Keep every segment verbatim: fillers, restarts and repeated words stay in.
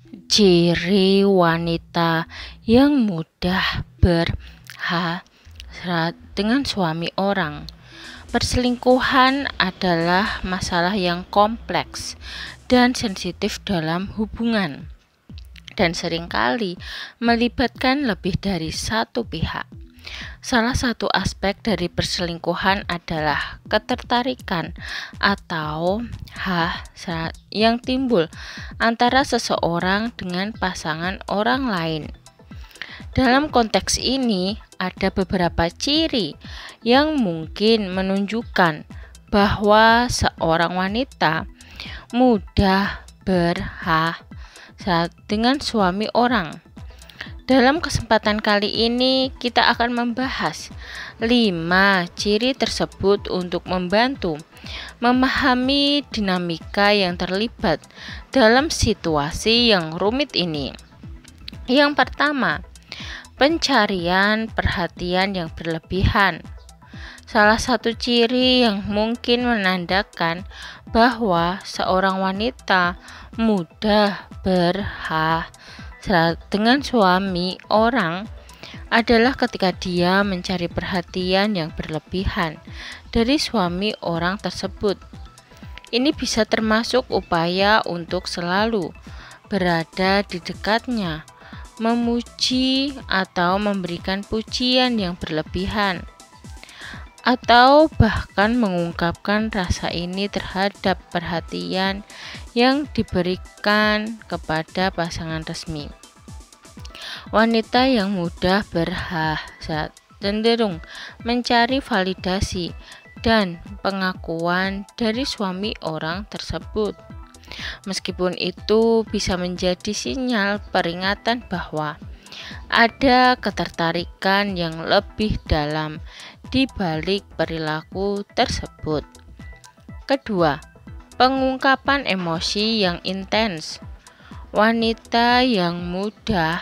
Ciri wanita yang mudah berhasrat dengan suami orang. Perselingkuhan adalah masalah yang kompleks dan sensitif dalam hubungan, dan seringkali melibatkan lebih dari satu pihak. Salah satu aspek dari perselingkuhan adalah ketertarikan atau hasrat yang timbul antara seseorang dengan pasangan orang lain. Dalam konteks ini, ada beberapa ciri yang mungkin menunjukkan bahwa seorang wanita mudah berhasrat dengan suami orang. Dalam kesempatan kali ini, kita akan membahas lima ciri tersebut untuk membantu memahami dinamika yang terlibat dalam situasi yang rumit ini. Yang pertama, pencarian perhatian yang berlebihan. Salah satu ciri yang mungkin menandakan bahwa seorang wanita mudah berhasrat dengan suami orang adalah ketika dia mencari perhatian yang berlebihan dari suami orang tersebut. Ini bisa termasuk upaya untuk selalu berada di dekatnya, memuji atau memberikan pujian yang berlebihan, atau bahkan mengungkapkan rasa ini terhadap perhatian yang diberikan kepada pasangan resmi. Wanita yang mudah berhasrat cenderung mencari validasi dan pengakuan dari suami orang tersebut. Meskipun itu bisa menjadi sinyal peringatan bahwa ada ketertarikan yang lebih dalam di balik perilaku tersebut. Kedua, pengungkapan emosi yang intens. Wanita yang mudah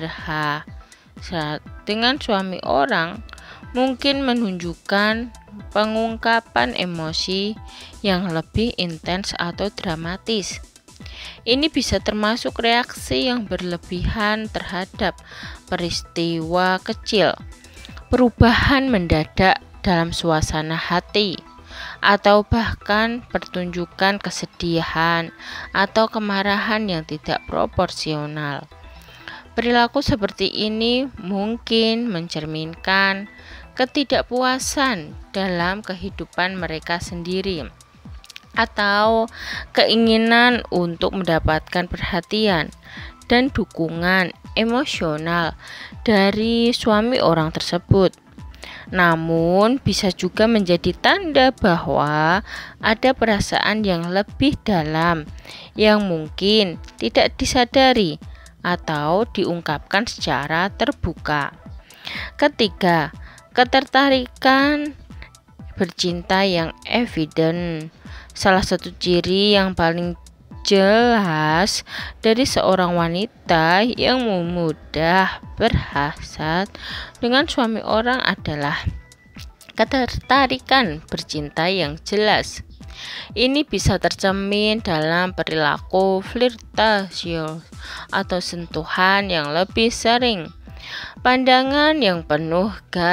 berhasrat dengan suami orang mungkin menunjukkan pengungkapan emosi yang lebih intens atau dramatis. Ini bisa termasuk reaksi yang berlebihan terhadap peristiwa kecil, perubahan mendadak dalam suasana hati, atau bahkan pertunjukan kesedihan atau kemarahan yang tidak proporsional. Perilaku seperti ini mungkin mencerminkan ketidakpuasan dalam kehidupan mereka sendiri, atau keinginan untuk mendapatkan perhatian dan dukungan emosional dari suami orang tersebut. Namun bisa juga menjadi tanda bahwa ada perasaan yang lebih dalam yang mungkin tidak disadari atau diungkapkan secara terbuka. Ketiga, ketertarikan bercinta yang evident. Salah satu ciri yang paling jelas dari seorang wanita yang mudah berhasrat dengan suami orang adalah ketertarikan bercinta yang jelas. Ini bisa tercermin dalam perilaku flirtasius atau sentuhan yang lebih sering, pandangan yang penuh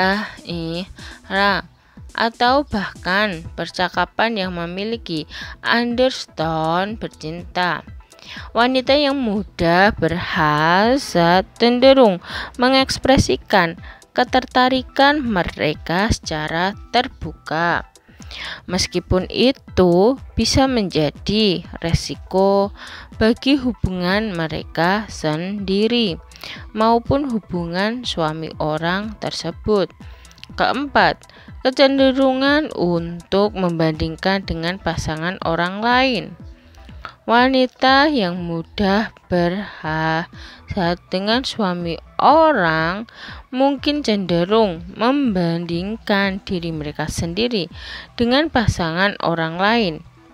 gairah, atau bahkan percakapan yang memiliki undertone bercinta. Wanita yang mudah berhasrat cenderung mengekspresikan ketertarikan mereka secara terbuka. Meskipun itu bisa menjadi resiko bagi hubungan mereka sendiri maupun hubungan suami orang tersebut. Keempat, kecenderungan untuk membandingkan dengan pasangan orang lain. Wanita yang mudah berhasrat dengan suami orang mungkin cenderung membandingkan diri mereka sendiri dengan pasangan orang lain,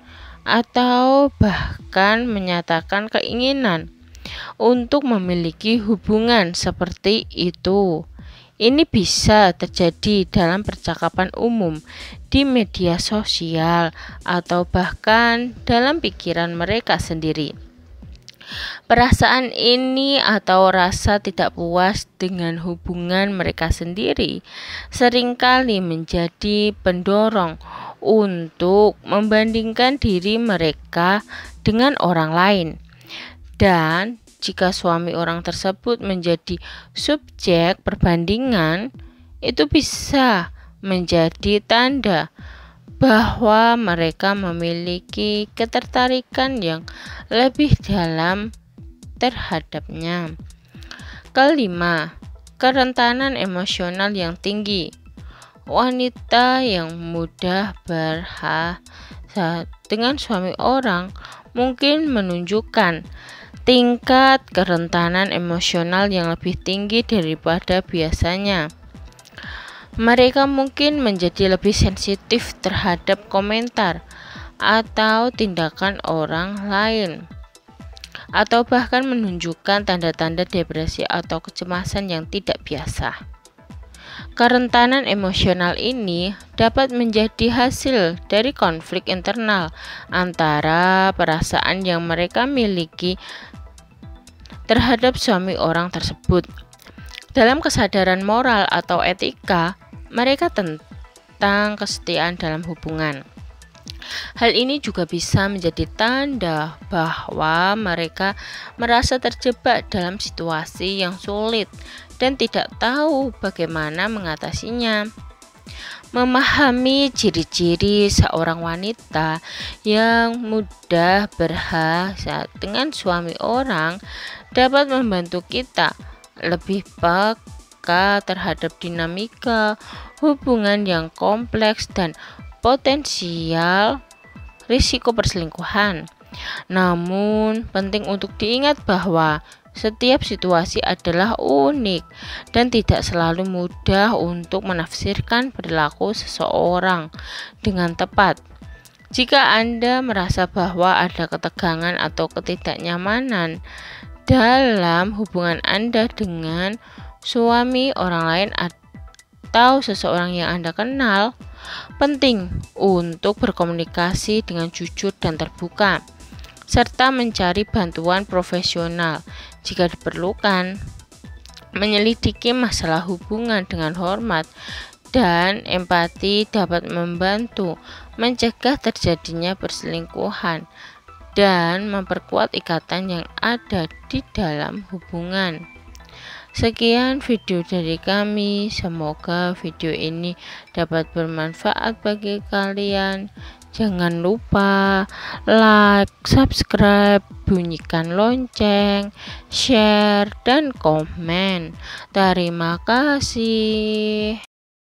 atau bahkan menyatakan keinginan untuk memiliki hubungan seperti itu. Ini bisa terjadi dalam percakapan umum, di media sosial, atau bahkan dalam pikiran mereka sendiri. Perasaan ini atau rasa tidak puas dengan hubungan mereka sendiri seringkali menjadi pendorong untuk membandingkan diri mereka dengan orang lain. Dan jika suami orang tersebut menjadi subjek perbandingan, itu bisa menjadi tanda bahwa mereka memiliki ketertarikan yang lebih dalam terhadapnya. Kelima, kerentanan emosional yang tinggi. Wanita yang mudah berhasrat dengan suami orang mungkin menunjukkan tingkat kerentanan emosional yang lebih tinggi daripada biasanya. Mereka mungkin menjadi lebih sensitif terhadap komentar atau tindakan orang lain, atau bahkan menunjukkan tanda-tanda depresi atau kecemasan yang tidak biasa. Kerentanan emosional ini dapat menjadi hasil dari konflik internal antara perasaan yang mereka miliki terhadap suami orang tersebut. Dalam kesadaran moral atau etika mereka tentang kesetiaan dalam hubungan. Hal ini juga bisa menjadi tanda bahwa mereka merasa terjebak dalam situasi yang sulit dan tidak tahu bagaimana mengatasinya. Memahami ciri-ciri seorang wanita yang mudah berhasrat dengan suami orang dapat membantu kita lebih peka terhadap dinamika hubungan yang kompleks dan potensial risiko perselingkuhan. Namun, penting untuk diingat bahwa setiap situasi adalah unik dan tidak selalu mudah untuk menafsirkan perilaku seseorang dengan tepat. Jika Anda merasa bahwa ada ketegangan atau ketidaknyamanan dalam hubungan Anda dengan suami orang lain atau seseorang yang Anda kenal, penting untuk berkomunikasi dengan jujur dan terbuka, serta mencari bantuan profesional jika diperlukan. Menyelidiki masalah hubungan dengan hormat dan empati dapat membantu mencegah terjadinya perselingkuhan dan memperkuat ikatan yang ada di dalam hubungan. Sekian video dari kami, semoga video ini dapat bermanfaat bagi kalian. Jangan lupa like, subscribe, bunyikan lonceng, share, dan komen. Terima kasih.